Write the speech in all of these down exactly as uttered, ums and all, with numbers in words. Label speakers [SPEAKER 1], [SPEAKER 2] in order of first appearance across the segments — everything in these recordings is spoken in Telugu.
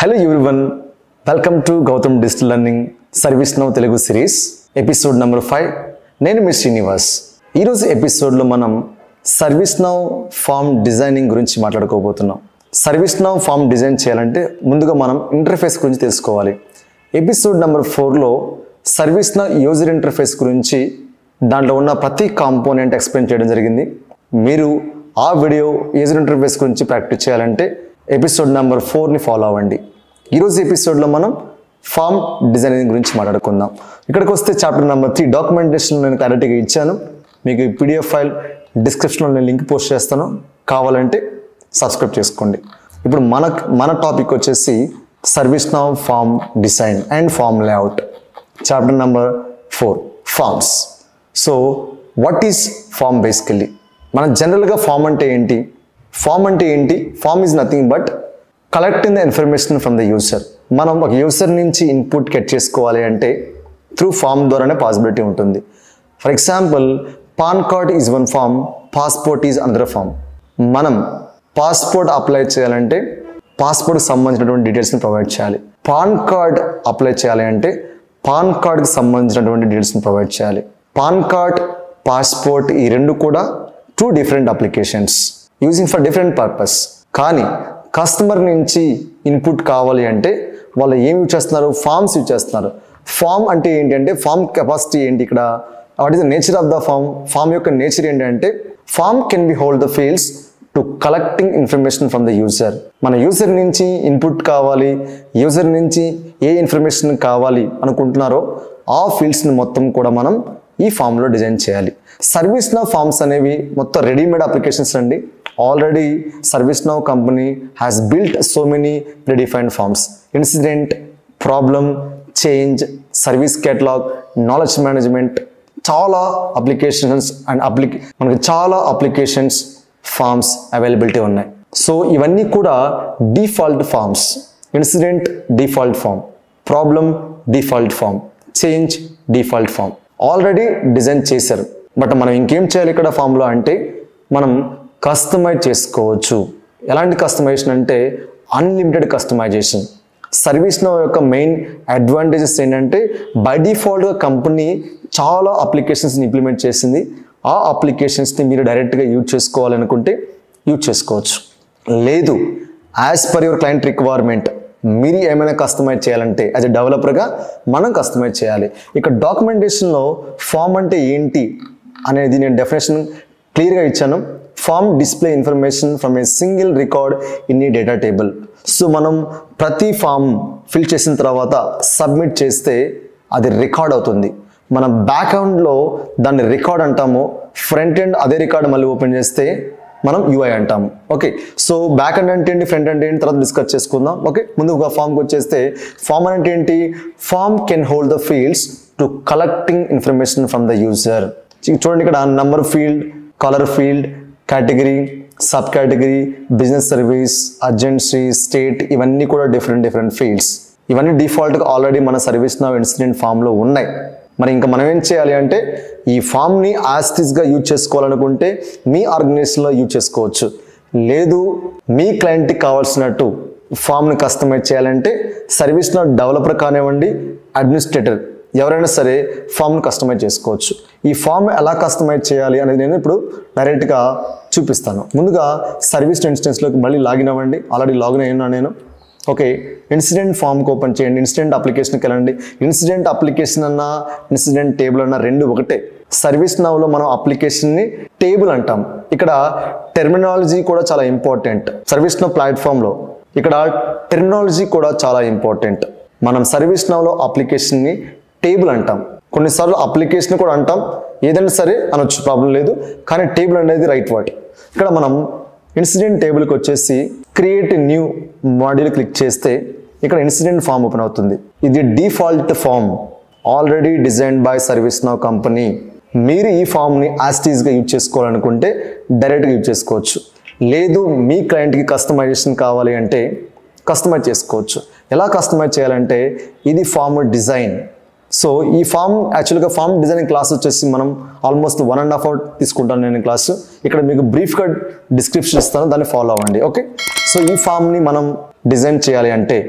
[SPEAKER 1] Hello everyone, welcome to Gautam Digital Learning ServiceNow Telugu series, episode number five. నేను మీ శ్రీనివాస్. ఈరోజు ఎపిసోడ్లో మనం ServiceNow ఫామ్ డిజైనింగ్ గురించి మాట్లాడుకోబోతున్నాం. ServiceNow ఫామ్ డిజైన్ చేయాలంటే ముందుగా మనం ఇంటర్ఫేస్ గురించి తెలుసుకోవాలి. ఎపిసోడ్ నెంబర్ ఫోర్లో ServiceNow యూజర్ ఇంటర్ఫేస్ గురించి దాంట్లో ఉన్న ప్రతి కాంపోనెంట్ ఎక్స్ప్లెయిన్ చేయడం జరిగింది. మీరు ఆ వీడియో యూజర్ ఇంటర్ఫేస్ గురించి ప్రాక్టీస్ చేయాలంటే ఎపిసోడ్ నెంబర్ ఫోర్ని ఫాలో అవ్వండి. ఈరోజు ఎపిసోడ్లో మనం ఫామ్ డిజైనింగ్ గురించి మాట్లాడుకుందాం. ఇక్కడికి వస్తే చాప్టర్ నెంబర్ త్రీ డాక్యుమెంటేషన్ నేను క్లారిటీగా ఇచ్చాను. మీకు పీడిఎఫ్ ఫైల్ డిస్క్రిప్షన్లో నేను లింక్ పోస్ట్ చేస్తాను, కావాలంటే సబ్స్క్రైబ్ చేసుకోండి. ఇప్పుడు మన మన టాపిక్ వచ్చేసి ServiceNow form design and form layout, chapter number four forms. So what is form basically? మన జనరల్గా ఫామ్ అంటే ఏంటి? ఫామ్ అంటే ఏంటి? Form is nothing but collecting the information from the user. మనం ఒక యూజర్ నుంచి ఇన్పుట్ గెట్ చేసుకోవాలి అంటే త్రూ ఫామ్ ద్వారానే పాసిబిలిటీ ఉంటుంది. For example, PAN card is one form, passport is another form. మనం పాస్పోర్ట్ అప్లై చేయాలంటే పాస్పోర్ట్కి సంబంధించినటువంటి డీటెయిల్స్ని ప్రొవైడ్ చేయాలి. పాన్ కార్డ్ అప్లై చేయాలి అంటే పాన్ కార్డ్కి సంబంధించినటువంటి డీటెయిల్స్ని ప్రొవైడ్ చేయాలి. పాన్ కార్డ్, పాస్పోర్ట్ ఈ రెండు కూడా two different applications using for different purpose. కానీ కస్టమర్ నుంచి ఇన్పుట్ కావాలి అంటే వాళ్ళు ఏం యూజ్ చేస్తున్నారు? ఫామ్స్ యూజ్ చేస్తున్నారు. ఫామ్ అంటే ఏంటి అంటే ఫామ్ కెపాసిటీ ఏంటి? ఇక్కడ what is the nature of the form? Form యొక్క నేచర్ ఏంటంటే form can be hold the fields to collecting information from the user. మన యూజర్ నుంచి ఇన్పుట్ కావాలి, యూజర్ నుంచి ఏ ఇన్ఫర్మేషన్ కావాలి అనుకుంటున్నారో ఆ ఫీల్డ్స్ని మొత్తం కూడా మనం ఈ ఫామ్లో డిజైన్ చేయాలి. ServiceNow ఫామ్స్ అనేవి మొత్తం రెడీమేడ్ అప్లికేషన్స్ అండి. Already ServiceNow company has built so many predefined forms. Incident, problem, change, service catalogue, knowledge management, చాలా అప్లికేషన్స్ అండ్ అప్లికే మనకి చాలా అప్లికేషన్స్ ఫామ్స్ అవైలబిలిటీ ఉన్నాయి. సో ఇవన్నీ కూడా default forms. Incident default form, problem default form, change default form already design చేశారు. బట్ మనం ఇంకేం చేయాలి ఇక్కడ ఫామ్లో అంటే మనం కస్టమైజ్ చేసుకోవచ్చు. ఎలాంటి కస్టమైజేషన్ అంటే అన్లిమిటెడ్ కస్టమైజేషన్. ServiceNow యొక్క మెయిన్ అడ్వాంటేజెస్ ఏంటంటే బై డిఫాల్ట్గా కంపెనీ చాలా అప్లికేషన్స్ని ఇంప్లిమెంట్ చేసింది. ఆ అప్లికేషన్స్ని మీరు డైరెక్ట్గా యూజ్ చేసుకోవాలనుకుంటే యూజ్ చేసుకోవచ్చు. లేదు, as per your client requirement మీరు ఏమైనా కస్టమైజ్ చేయాలంటే యాజ్ ఎ డెవలపర్గా మనం కస్టమైజ్ చేయాలి. ఇక డాక్యుమెంటేషన్లో ఫామ్ అంటే ఏంటి అనేది నేను డెఫినేషన్ క్లియర్గా ఇచ్చాను. Form display information from a single record in ఈ డేటా టేబుల్. సో మనం ప్రతి ఫామ్ ఫిల్ చేసిన తర్వాత సబ్మిట్ చేస్తే అది రికార్డ్ అవుతుంది. మనం బ్యాక్ ఎండ్లో దాన్ని రికార్డ్ అంటాము, ఫ్రంట్ ఎండ్ అదే రికార్డ్ మళ్ళీ ఓపెన్ చేస్తే మనం యూఐ అంటాము. ఓకే, సో బ్యాక్ ఎండ్ అంటే ఏంటి, ఫ్రంట్ ఎండ్ ఏంటి తర్వాత డిస్కస్ చేసుకుందాం. ఓకే, ముందు ఒక ఫామ్కి వచ్చేస్తే ఫామ్ అంటే ఏంటి? Form can hold the fields to collecting information from the user. చూడండి, ఇక్కడ number field, colour field, category, sub category, business service, urgency, state, ఇవన్నీ కూడా డిఫరెంట్ డిఫరెంట్ ఫీల్డ్స్. ఇవన్నీ డిఫాల్ట్గా ఆల్రెడీ మన ServiceNow ఇన్సిడెంట్ ఫామ్లో ఉన్నాయి. మరి ఇంకా మనం ఏం చేయాలి అంటే ఈ ఫామ్ని యాస్టిస్గా యూజ్ చేసుకోవాలనుకుంటే మీ ఆర్గనైజేషన్లో యూజ్ చేసుకోవచ్చు. లేదు, మీ క్లయింట్కి కావాల్సినట్టు ఫామ్ని కస్టమైజ్ చేయాలంటే ServiceNow డెవలపర్ కానివ్వండి, అడ్మినిస్ట్రేటర్ ఎవరైనా సరే ఫామ్ని కస్టమైజ్ చేసుకోవచ్చు. ఈ ఫామ్ ఎలా కస్టమైజ్ చేయాలి అనేది నేను ఇప్పుడు డైరెక్ట్గా చూపిస్తాను. ముందుగా సర్వీస్ ఇన్స్టెన్స్లోకి మళ్ళీ లాగిన్ అవ్వండి. ఆల్రెడీ లాగిన్ అయినా నేను. ఓకే, ఇన్సిడెంట్ ఫామ్కి ఓపెన్ చేయండి. ఇన్సిడెంట్ అప్లికేషన్కి వెళ్ళండి. ఇన్సిడెంట్ అప్లికేషన్ అన్నా ఇన్సిడెంట్ టేబుల్ అన్నా రెండు ఒకటే. ServiceNowలో మనం అప్లికేషన్ని టేబుల్ అంటాం. ఇక్కడ టెర్మినాలజీ కూడా చాలా ఇంపార్టెంట్. ServiceNow ప్లాట్ఫామ్లో ఇక్కడ టెర్మినాలజీ కూడా చాలా ఇంపార్టెంట్. మనం ServiceNowలో అప్లికేషన్ని టేబుల్ అంటాం. కొన్నిసార్లు అప్లికేషన్ కూడా అంటాం, ఏదైనా సరే అనొచ్చు, ప్రాబ్లం లేదు. కానీ టేబుల్ అనేది రైట్ వర్డ్. ఇక్కడ మనం ఇన్సిడెంట్ టేబుల్కి వచ్చేసి క్రియేట్ న్యూ మాడ్యూల్ క్లిక్ చేస్తే ఇక్కడ ఇన్సిడెంట్ ఫామ్ ఓపెన్ అవుతుంది. ఇది default form already designed by ServiceNow company. మీరు ఈ ఫామ్ని యాస్టీస్గా యూజ్ చేసుకోవాలనుకుంటే డైరెక్ట్గా యూజ్ చేసుకోవచ్చు. లేదు, మీ క్లయింట్కి కస్టమైజేషన్ కావాలి అంటే కస్టమైజ్ చేసుకోవచ్చు. ఎలా కస్టమైజ్ చేయాలంటే ఇది ఫామ్ డిజైన్. సో ఈ ఫామ్ యాక్చువల్గా ఫామ్ డిజైనింగ్ క్లాస్ వచ్చేసి మనం almost one and half hour తీసుకుంటాను నేను క్లాసు. ఇక్కడ మీకు బ్రీఫ్గా డిస్క్రిప్షన్ ఇస్తాను, దాన్ని ఫాలో అవ్వండి. ఓకే, సో ఈ ఫామ్ని మనం డిజైన్ చేయాలి అంటే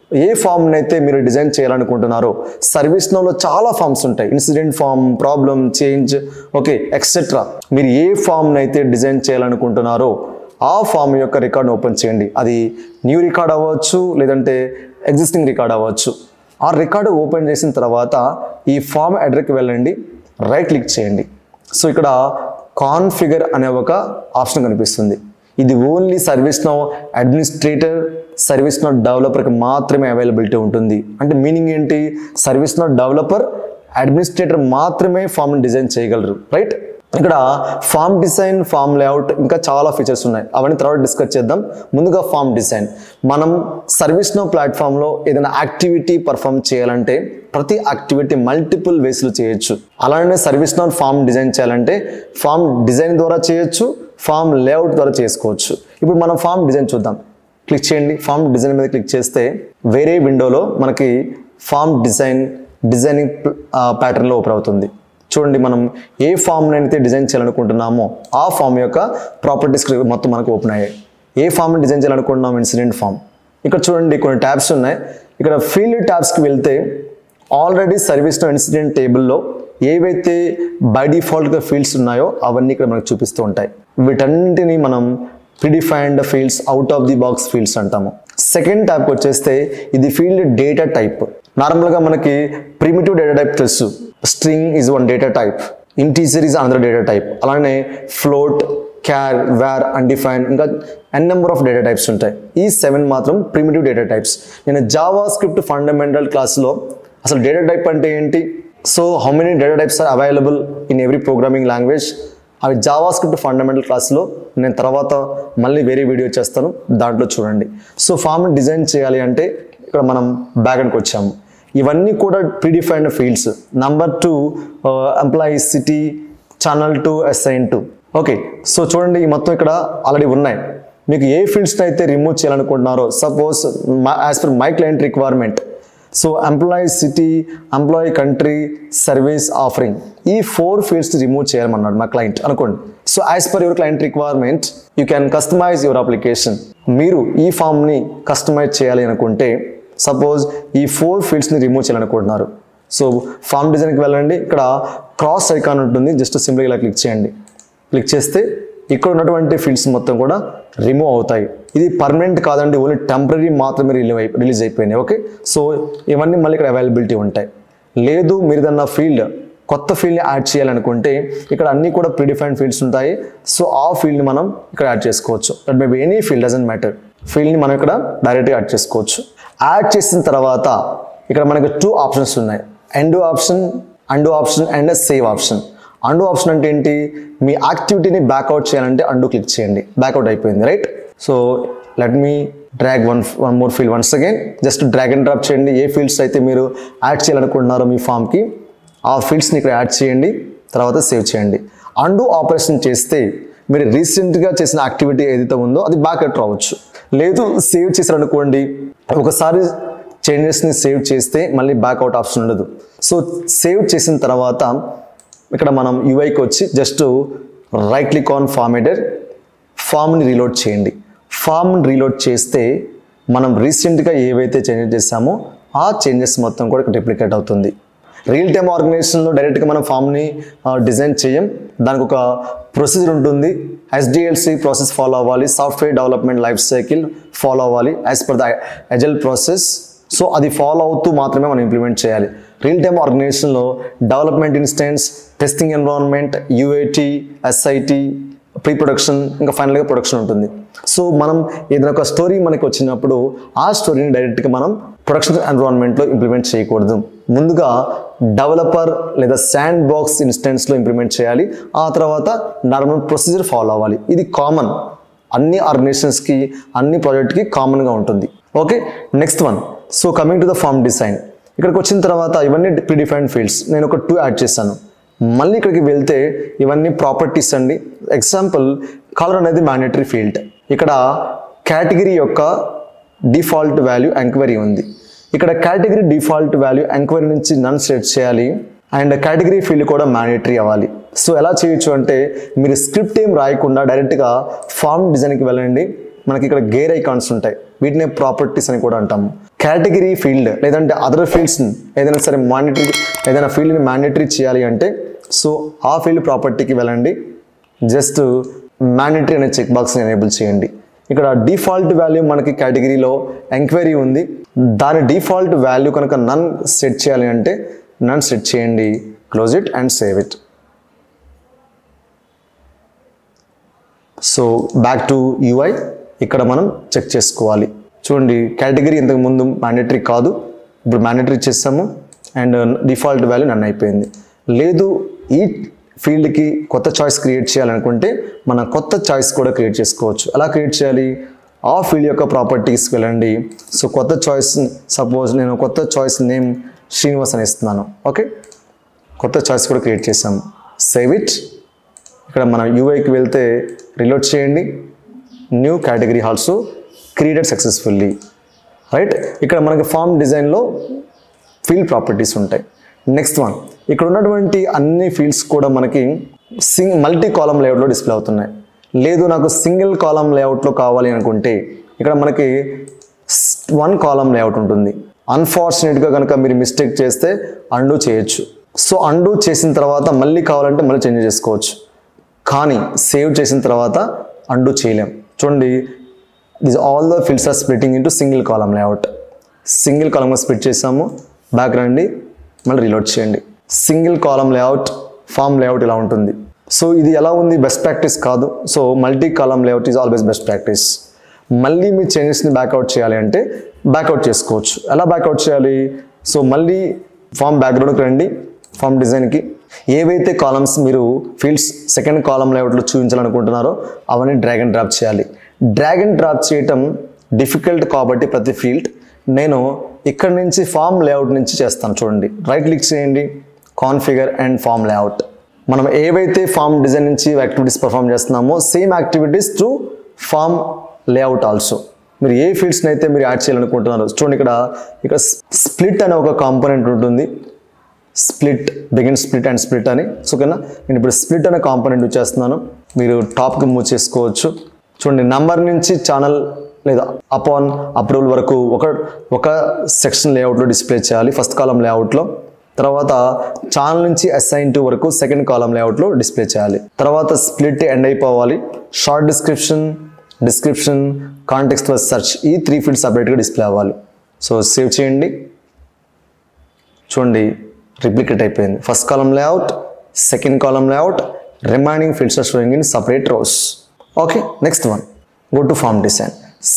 [SPEAKER 1] ఏ ఫామ్ని అయితే మీరు డిజైన్ చేయాలనుకుంటున్నారో, సర్వీస్నోలో చాలా ఫామ్స్ ఉంటాయి, incident form, problem, change, okay etcetera. మీరు ఏ ఫామ్ని అయితే డిజైన్ చేయాలనుకుంటున్నారో ఆ ఫామ్ యొక్క రికార్డ్ ఓపెన్ చేయండి. అది న్యూ రికార్డ్ అవ్వచ్చు, లేదంటే ఎగ్జిస్టింగ్ రికార్డ్ అవ్వచ్చు. ఆ రికార్డు ఓపెన్ చేసిన తర్వాత ఈ ఫామ్ అడ్రస్కి వెళ్ళండి, రైట్ క్లిక్ చేయండి. సో ఇక్కడ కాన్ఫిగర్ అనే ఒక ఆప్షన్ కనిపిస్తుంది. ఇది ఓన్లీ సర్వీస్నౌ అడ్మినిస్ట్రేటర్, సర్వీస్నౌ డెవలపర్కి మాత్రమే అవైలబిలిటీ ఉంటుంది. అంటే మీనింగ్ ఏంటి? సర్వీస్నౌ డెవలపర్, అడ్మినిస్ట్రేటర్ మాత్రమే ఫామ్ని డిజైన్ చేయగలరు, రైట్? ఇక్కడ ఫామ్ డిజైన్, ఫామ్ లేఅవుట్, ఇంకా చాలా ఫీచర్స్ ఉన్నాయి, అవన్నీ తర్వాత డిస్కస్ చేద్దాం. ముందుగా ఫామ్ డిజైన్. మనం సర్వీస్నౌ ప్లాట్ఫామ్లో ఏదైనా యాక్టివిటీ పర్ఫామ్ చేయాలంటే ప్రతి యాక్టివిటీ మల్టిపుల్ వేస్లో చేయొచ్చు. అలానే సర్వీస్నౌ ఫామ్ డిజైన్ చేయాలంటే ఫామ్ డిజైన్ ద్వారా చేయొచ్చు, ఫామ్ లేఅవుట్ ద్వారా చేసుకోవచ్చు. ఇప్పుడు మనం ఫామ్ డిజైన్ చూద్దాం. క్లిక్ చేయండి. ఫామ్ డిజైన్ మీద క్లిక్ చేస్తే వేరే విండోలో మనకి ఫామ్ డిజైన్ డిజైనింగ్ ప్యాటర్న్లో ఓపెన్ అవుతుంది. చూడండి, మనం ఏ ఫామ్ని అయితే డిజైన్ చేయాలనుకుంటున్నామో ఆ ఫామ్ యొక్క ప్రాపర్టీస్ మొత్తం మనకు ఓపెన్ అయ్యాయి. ఏ ఫామ్ని డిజైన్ చేయాలనుకుంటున్నాం? Incident form. ఇక్కడ చూడండి కొన్ని ట్యాబ్స్ ఉన్నాయి. ఇక్కడ ఫీల్డ్ ట్యాబ్స్కి వెళ్తే ఆల్రెడీ సర్వీస్నౌ ఇన్సిడెంట్ టేబుల్లో ఏవైతే బై డిఫాల్ట్గా ఫీల్డ్స్ ఉన్నాయో అవన్నీ ఇక్కడ మనకు చూపిస్తూ ఉంటాయి. వీటన్నింటినీ మనం predefined fields, out of the box fields అంటాము. సెకండ్ ట్యాబ్కి వచ్చేస్తే ఇది ఫీల్డ్ డేటా టైప్. నార్మల్గా మనకి ప్రిమిటివ్ డేటా టైప్ తెలుసు. String is one data type, integer is another data type. అలానే ఫ్లోట్, క్యార్, వేర్, అన్డిఫైన్డ్, ఇంకా n number of data types ఉంటాయి. ఈ సెవెన్ మాత్రం ప్రిమిటివ్ డేటా టైప్స్. నేను జావా స్క్రిప్ట్ ఫండమెంటల్ క్లాస్లో అసలు డేటా టైప్ అంటే ఏంటి, so how many data types are available in every programming language, అవి జావా స్క్రిప్ట్ ఫండమెంటల్ క్లాస్లో నేను తర్వాత మళ్ళీ వేరే వీడియో చేస్తాను, దాంట్లో చూడండి. సో ఫామ్ డిజైన్ చేయాలి అంటే ఇక్కడ మనం బ్యాక్ఎండ్కి వచ్చాము. ఇవన్నీ కూడా predefined fields. Number two employee, city, channel to, assign to. Okay, so చూడండి ఈ మొత్తం ఇక్కడ ఆల్రెడీ ఉన్నాయి. మీకు ఏ ఫీల్డ్స్ని అయితే రిమూవ్ చేయాలనుకుంటున్నారో, suppose as per my client requirement, so employee city, employee country, service offering, ఈ ఫోర్ ఫీల్డ్స్ రిమూవ్ చేయాలన్నాడు మా క్లయింట్ అనుకోండి. So as per your client requirement you can customise your application. మీరు ఈ ఫామ్ని కస్టమైజ్ చేయాలి అనుకుంటే సపోజ్ ఈ ఫోర్ ఫీల్డ్స్ని రిమూవ్ చేయాలనుకుంటున్నారు. సో ఫామ్ డిజైన్కి వెళ్ళండి. ఇక్కడ క్రాస్ ఐకాన్ ఉంటుంది, జస్ట్ సింపుల్గా ఇలా క్లిక్ చేయండి. క్లిక్ చేస్తే ఇక్కడ ఉన్నటువంటి ఫీల్డ్స్ మొత్తం కూడా రిమూవ్ అవుతాయి. ఇది పర్మనెంట్ కాదండి, ఓన్లీ టెంపరీ మాత్రమే రిలీవ్ అయి రిలీజ్ అయిపోయినాయి. ఓకే, సో ఇవన్నీ మళ్ళీ ఇక్కడ అవైలబిలిటీ ఉంటాయి. లేదు మీరు ఏదన్నా ఫీల్డ్ కొత్త ఫీల్డ్ని యాడ్ చేయాలనుకుంటే ఇక్కడ అన్నీ కూడా ప్రీడిఫైన్డ్ ఫీల్డ్స్ ఉంటాయి. సో ఆ ఫీల్డ్ని మనం ఇక్కడ యాడ్ చేసుకోవచ్చు. That may be any field, doesn't matter. ఫీల్డ్ని మనం ఇక్కడ డైరెక్ట్గా యాడ్ చేసుకోవచ్చు. యాడ్ చేసిన తర్వాత ఇక్కడ మనకి టూ ఆప్షన్స్ ఉన్నాయి, end option, undo option and save option. Undo option అంటే ఏంటి? మీ యాక్టివిటీని బ్యాక్అవుట్ చేయాలంటే అండు క్లిక్ చేయండి. బ్యాక్అవుట్ అయిపోయింది, right? So let me drag one one more field once again. Just drag and drop చేయండి. ఏ ఫీల్డ్స్ అయితే మీరు యాడ్ చేయాలనుకుంటున్నారో మీ ఫామ్కి ఆ ఫీల్డ్స్ని ఇక్కడ యాడ్ చేయండి, తర్వాత సేవ్ చేయండి. అండు ఆపరేషన్ చేస్తే మీరు రీసెంట్గా చేసిన యాక్టివిటీ ఏదైతే ఉందో అది బ్యాక్అవుట్ రావచ్చు. లేదు సేవ్ చేశారనుకోండి, ఒకసారి చేంజెస్ని సేవ్ చేస్తే మళ్ళీ బ్యాక్అవుట్ ఆప్షన్ ఉండదు. సో సేవ్ చేసిన తర్వాత ఇక్కడ మనం యూఐకి వచ్చి just right click on form editor, ఫామ్ని రీలోడ్ చేయండి. ఫామ్ని రీలోడ్ చేస్తే మనం రీసెంట్గా ఏవైతే చేంజెస్ చేసామో ఆ చేంజెస్ మొత్తం కూడా ఇక్కడ రిప్లికేట్ అవుతుంది. రియల్ టైమ్ ఆర్గనైజేషన్లో డైరెక్ట్గా మనం ఫామ్ని డిజైన్ చేయం, దానికి ఒక ప్రొసీజర్ ఉంటుంది. ఎస్డిఎల్సి ప్రాసెస్ ఫాలో అవ్వాలి, software development life cycle follow అవ్వాలి as per the agile process. So అది ఫాలో అవుతూ మాత్రమే మనం ఇంప్లిమెంట్ చేయాలి. రియల్ టైమ్ ఆర్గనైజేషన్లో development instance, testing environment, UAT, SIT, pre production, ఇంకా ఫైనల్గా ప్రొడక్షన్ ఉంటుంది. సో మనం ఏదైనా ఒక స్టోరీ మనకి వచ్చినప్పుడు ఆ స్టోరీని డైరెక్ట్గా మనం ప్రొడక్షన్ ఎన్విరాన్మెంట్లో ఇంప్లిమెంట్ చేయకూడదు. ముందుగా డెవలపర్ లేదా శాండ్ బాక్స్ ఇన్స్టెన్స్లో ఇంప్లిమెంట్ చేయాలి. ఆ తర్వాత నార్మల్ ప్రొసీజర్ ఫాలో అవ్వాలి. ఇది కామన్, అన్ని ఆర్గనైజేషన్స్కి, అన్ని ప్రాజెక్ట్కి కామన్గా ఉంటుంది. Okay, next one. So coming to the form design. ఇక్కడికి వచ్చిన తర్వాత ఇవన్నీ ప్రీడిఫైన్డ్ ఫీల్డ్స్, నేను ఒక టూ యాడ్ చేశాను. మళ్ళీ ఇక్కడికి వెళ్తే ఇవన్నీ ప్రాపర్టీస్ అండి. ఎగ్జాంపుల్ కలర్ అనేది మ్యాండేటరీ ఫీల్డ్. ఇక్కడ కేటగిరీ యొక్క డిఫాల్ట్ వాల్యూ ఎంక్వైరీ ఉంది. ఇక్కడ కేటగిరీ డిఫాల్ట్ వాల్యూ ఎంక్వైరీ నుంచి నన్ సెట్ చేయాలి అండ్ కేటగిరీ ఫీల్డ్ కూడా మ్యాండేటరీ అవ్వాలి. సో ఎలా చేయొచ్చు అంటే మీరు స్క్రిప్ట్ ఏం రాయకుండా డైరెక్ట్గా ఫామ్ డిజైన్కి వెళ్ళండి. మనకి ఇక్కడ గేర్ ఐకాన్స్ ఉంటాయి, వీటినే ప్రాపర్టీస్ అని కూడా అంటాము. కేటగిరీ ఫీల్డ్ లేదంటే అదర్ ఫీల్డ్స్ ఏదైనా సరే మాండేటరీ ఏదైనా ఫీల్డ్ని మ్యాండేటరీ చేయాలి అంటే సో ఆ ఫీల్డ్ ప్రాపర్టీకి వెళ్ళండి, జస్ట్ మ్యాండేటరీ అనే చెక్ బాక్స్ని ఎనేబుల్ చేయండి. ఇక్కడ డిఫాల్ట్ వాల్యూ మనకి కేటగిరీలో ఎంక్వైరీ ఉంది, దాని డిఫాల్ట్ వాల్యూ కనుక నన్ సెట్ చేయాలి అంటే నన్ సెట్ చేయండి, close it and save it. So back to UI. ఇక్కడ మనం చెక్ చేసుకోవాలి. చూడండి కేటగిరీ ఇంతకు ముందు మ్యాండేటరీ కాదు, ఇప్పుడు మ్యాండేటరీ చేస్తాము అండ్ డిఫాల్ట్ వాల్యూ నన్ అయిపోయింది. లేదు ఈ ఫీల్డ్కి కొత్త చాయిస్ క్రియేట్ చేయాలనుకుంటే మనం కొత్త చాయిస్ కూడా క్రియేట్ చేసుకోవచ్చు. ఎలా క్రియేట్ చేయాలి? ఆ ఫీల్డ్ యొక్క ప్రాపర్టీస్కి వెళ్ళండి. సో కొత్త చాయిస్, సపోజ్ నేను కొత్త చాయిస్ నేమ్ శ్రీనివాస్ అని ఇస్తున్నాను. ఓకే, కొత్త చాయిస్ కూడా క్రియేట్ చేసాము. Save it. ఇక్కడ మనం యూఐకి వెళ్తే రీలోడ్ చేయండి. New category also created successfully. Right, ఇక్కడ మనకి ఫామ్ డిజైన్లో ఫీల్డ్ ప్రాపర్టీస్ ఉంటాయి. నెక్స్ట్ వన్, ఇక్కడ ఉన్నటువంటి అన్ని ఫీల్డ్స్ కూడా మనకి సింగ్ మల్టీ కాలం లేఅవుట్లో డిస్ప్లే అవుతున్నాయి. లేదు నాకు సింగిల్ కాలం లేఅవుట్లో కావాలి అనుకుంటే ఇక్కడ మనకి వన్ కాలం లేఅవుట్ ఉంటుంది. అన్ఫార్చునేట్గా కనుక మీరు మిస్టేక్ చేస్తే అండూ చేయొచ్చు. సో అండూ చేసిన తర్వాత మళ్ళీ కావాలంటే మళ్ళీ చేంజ్ చేసుకోవచ్చు, కానీ సేవ్ చేసిన తర్వాత అండూ చేయలేం. చూడండి, this all the fields are splitting into single column layout. Single కాలంగా స్ప్లిట్ చేసాము. బ్యాక్ రండి, మళ్ళీ రీలోడ్ చేయండి. Single column layout form layout ఇలా ఉంటుంది. సో ఇది ఎలా ఉంది? బెస్ట్ ప్రాక్టీస్ కాదు. So multi column layout is always best practice. మళ్ళీ మీ చేంజెస్ని బ్యాక్అవుట్ చేయాలి అంటే బ్యాక్అవుట్ చేసుకోవచ్చు. ఎలా బ్యాక్అవుట్ చేయాలి? సో మళ్ళీ ఫామ్ బ్యాక్గ్రౌండ్కి రండి, ఫామ్ డిజైన్కి. ఏవైతే కాలమ్స్ మీరు ఫీల్డ్స్ సెకండ్ కాలం లేఅవుట్లో చూపించాలనుకుంటున్నారో అవన్నీ డ్రాగ్ అండ్ డ్రాప్ చేయాలి. డ్రాగ్ అండ్ డ్రాప్ చేయటం డిఫికల్ట్ కాబట్టి ప్రతి ఫీల్డ్ నేను ఇక్కడ నుంచి ఫామ్ లేఅవుట్ నుంచి చేస్తాను. చూడండి, రైట్ క్లిక్ చేయండి, కాన్ఫిగర్ అండ్ ఫామ్ లేఅవుట్. మనం ఏవైతే ఫామ్ డిజైన్ నుంచి యాక్టివిటీస్ పర్ఫామ్ చేస్తున్నామో same activities to form layout also. మీరు ఏ ఫీల్డ్స్ని అయితే మీరు యాడ్ చేయాలనుకుంటున్నారో చూడండి, ఇక్కడ ఇక్కడ స్ప్లిట్ అనే ఒక కాంపోనెంట్ ఉంటుంది. Split, begin split and split అని. సో ఓకేనా, నేను ఇప్పుడు స్ప్లిట్ అనే కాంపోనెంట్ చేస్తున్నాను. మీరు టాప్కి మూవ్ చేసుకోవచ్చు. చూడండి, నంబర్ నుంచి ఛానల్ లేదా అపాన్ అప్రూవల్ వరకు ఒక ఒక సెక్షన్ లేఅవుట్లో డిస్ప్లే చేయాలి ఫస్ట్ కాలం లేఅవుట్లో. తర్వాత ఛానల్ నుంచి అసైన్ టు వరకు సెకండ్ కాలం లేఅవుట్లో డిస్ప్లే చేయాలి. తర్వాత స్ప్లిట్ ఎండ్ అయిపోవాలి. Short description, description, context plus search, ఈ త్రీ ఫీల్డ్స్ సపరేట్గా డిస్ప్లే అవ్వాలి. సో సేవ్ చేయండి. చూడండి, రిప్లికేట్ అయిపోయింది. First column layout, second column layout, remaining fields are showing in separate rows. Okay, next one, go to form design.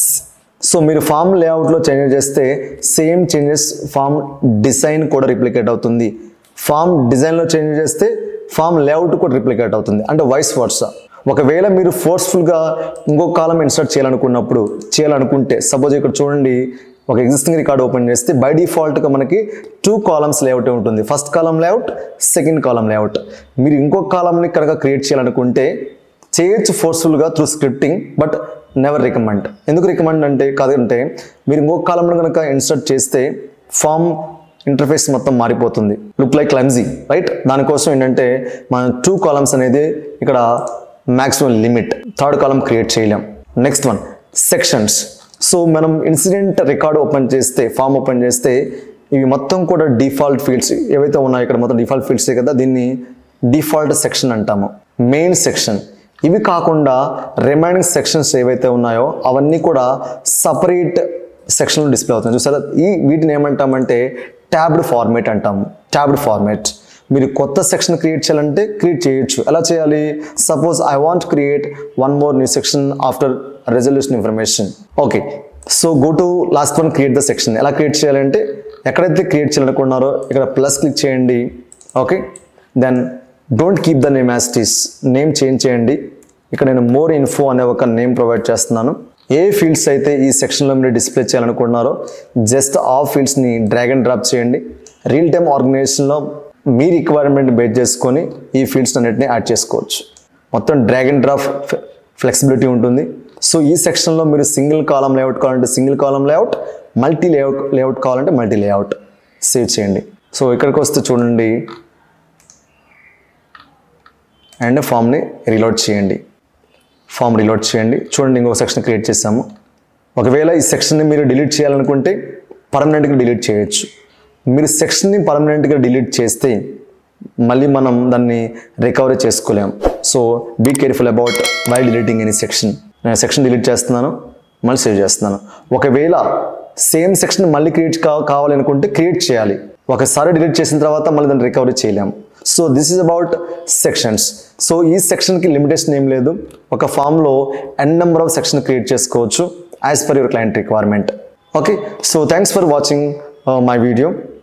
[SPEAKER 1] So మీరు ఫామ్ లేఅవుట్లో చేంజ్ చేస్తే సేమ్ చేంజెస్ ఫామ్ డిజైన్ కూడా రిప్లికేట్ అవుతుంది. ఫామ్ డిజైన్లో చేంజ్ చేస్తే ఫామ్ లేఅవుట్ కూడా రిప్లికేట్ అవుతుంది, అంటే వైస్ వర్సా. ఒకవేళ మీరు ఫోర్స్ఫుల్గా ఇంకో కాలం ఇన్సర్ట్ చేయాలనుకున్నప్పుడు చేయాలనుకుంటే సపోజ్ ఇక్కడ చూడండి, ఒక ఎగ్జిస్టింగ్ రికార్డ్ ఓపెన్ చేస్తే బై డిఫాల్ట్గా మనకి టూ కాలమ్స్ లేఅవుట్ ఉంటుంది. First column layout, second column layout. మీరు ఇంకొక కాలంని కనుక క్రియేట్ చేయాలనుకుంటే చేయొచ్చు ఫోర్స్ఫుల్గా through scripting, but never recommend. ఎందుకు రికమెండ్ అంటే కాదంటే మీరు ఇంకొక కాలంలో కనుక ఇన్సర్ట్ చేస్తే ఫామ్ ఇంటర్ఫేస్ మొత్తం మారిపోతుంది, లుక్ లైక్ క్లమ్జీ, రైట్. దానికోసం ఏంటంటే మనం టూ కాలమ్స్ అనేది ఇక్కడ maximum limit, third column create చేయలేం. Next one, sections. సో మనం ఇన్సిడెంట్ రికార్డ్ ఓపెన్ చేస్తే, ఫామ్ ఓపెన్ చేస్తే ఇవి మొత్తం కూడా డిఫాల్ట్ ఫీల్డ్స్ ఏవైతే ఉన్నాయో ఇక్కడ మొత్తం డిఫాల్ట్ ఫీల్డ్సే కదా, దీన్ని డిఫాల్ట్ సెక్షన్ అంటాము, మెయిన్ సెక్షన్. ఇవి కాకుండా రిమైనింగ్ సెక్షన్స్ ఏవైతే ఉన్నాయో అవన్నీ కూడా సపరేట్ సెక్షన్లో డిస్ప్లే అవుతుంది. చూసారా, ఈ వీటిని ఏమంటామంటే ట్యాబ్డ్ ఫార్మేట్ అంటాము. Tabbed format. మీరు కొత్త సెక్షన్ క్రియేట్ చేయాలంటే క్రియేట్ చేయొచ్చు. ఎలా చేయాలి? Suppose I want create one more new section after resolution information. Okay, so go to last one, create the section. ఎలా క్రియేట్ చేయాలంటే ఎక్కడైతే క్రియేట్ చేయాలనుకున్నారో ఇక్కడ ప్లస్ క్లిక్ చేయండి. Okay, then don't keep the name as it is, name change చేయండి. ఇక్కడ నేను మోర్ ఇన్ఫో అనే ఒక నేమ్ ప్రొవైడ్ చేస్తున్నాను. ఏ ఫీల్డ్స్ అయితే ఈ సెక్షన్లో మీరు డిస్ప్లే చేయాలనుకుంటున్నారో జస్ట్ ఆ ఫీల్డ్స్ని డ్రాగ్ అండ్ డ్రాప్ చేయండి. రియల్ టైమ్ ఆర్గనైజేషన్లో మీ రిక్వైర్మెంట్ బేస్ చేసుకొని ఈ ఫీల్డ్స్ అన్నిటిని యాడ్ చేసుకోవచ్చు. మొత్తం డ్రాగ్ అండ్ డ్రాప్ ఫ్లెక్సిబిలిటీ ఉంటుంది. సో ఈ సెక్షన్లో మీరు సింగిల్ కాలం లేఅవుట్ కావాలంటే single column layout, multi layout layout కావాలంటే మల్టీ లేఅవుట్. సేవ్ చేయండి. సో ఇక్కడికి వస్తే చూడండి అండ్ ఫామ్ని రీలోడ్ చేయండి. ఫామ్ రీలోడ్ చేయండి. చూడండి, ఇంకొక సెక్షన్ క్రియేట్ చేసాము. ఒకవేళ ఈ సెక్షన్ని మీరు డిలీట్ చేయాలనుకుంటే పర్మనెంట్గా డిలీట్ చేయొచ్చు. మీరు సెక్షన్ని పర్మనెంట్గా డిలీట్ చేస్తే మళ్ళీ మనం దాన్ని రికవరీ చేసుకోలేం. So be careful about why deleting any section. నేను సెక్షన్ డిలీట్ చేస్తున్నాను, మళ్ళీ సేవ్ చేస్తున్నాను. ఒకవేళ సేమ్ సెక్షన్ మళ్ళీ క్రియేట్ కా కావాలనుకుంటే క్రియేట్ చేయాలి. ఒకసారి డిలీట్ చేసిన తర్వాత మళ్ళీ దాన్ని రికవరీ చేయలేం. So this is about sections. So ఈ సెక్షన్కి లిమిటేషన్ ఏం లేదు. ఒక ఫామ్లో N number of section create చేసుకోవచ్చు as per your client requirement. Okay, so thanks for watching my video.